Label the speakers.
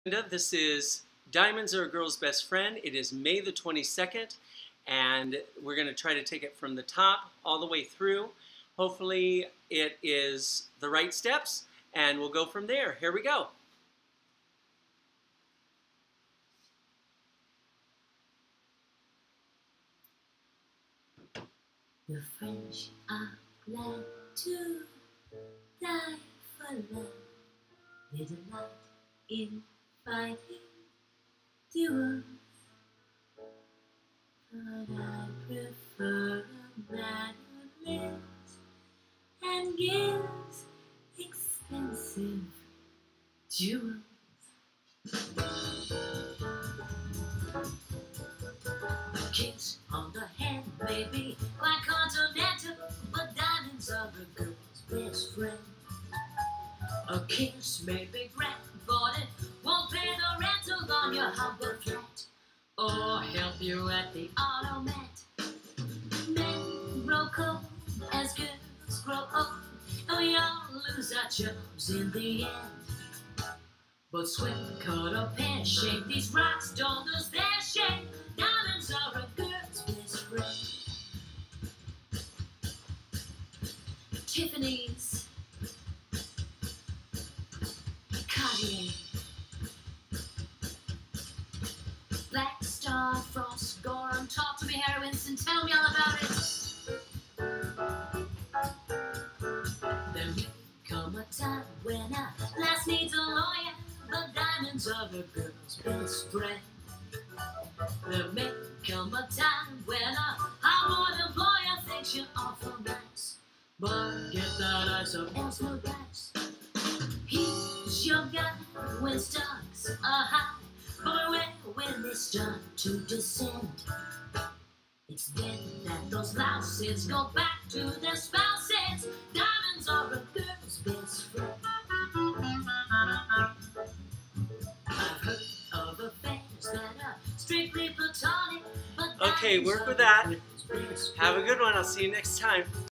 Speaker 1: This is Diamonds Are a Girl's Best Friend. It is May the 22nd, and we're going to try to take it from the top all the way through. Hopefully it is the right steps, and we'll go from there. Here we go.
Speaker 2: The French are glad to die for love. They delight in fighting duels, but I prefer a man who lives and gives expensive jewels. A kiss on the head may be quite continental, but diamonds are the girl's best friend. A kiss may be grand, but it won't pay the rental on your humble flat, or help you at the automat. Men grow cold as girls grow old, and we all lose our jobs in the end. But sweat cut or pear shape, these rocks don't lose their shape. Diamonds are a girl's best friend. Tiffany's, Cartier, Black Star, Frost, Gorham. Talk to me, Harry Winston, tell me all about it. There may come a time when a lass needs a lawyer, but diamonds are a girl's best friend. There may come a time when a hard-boiled employer thinks you're awful nice, but get that ice or else no dice. He's your guy when stocks are high, but beware when they start to descend. It's then that those louses go back to their spouses. Diamonds are a girl's best friend. I've heard of affairs that are strictly platonic, but
Speaker 1: Okay, work with that. Have a good one. I'll see you next time.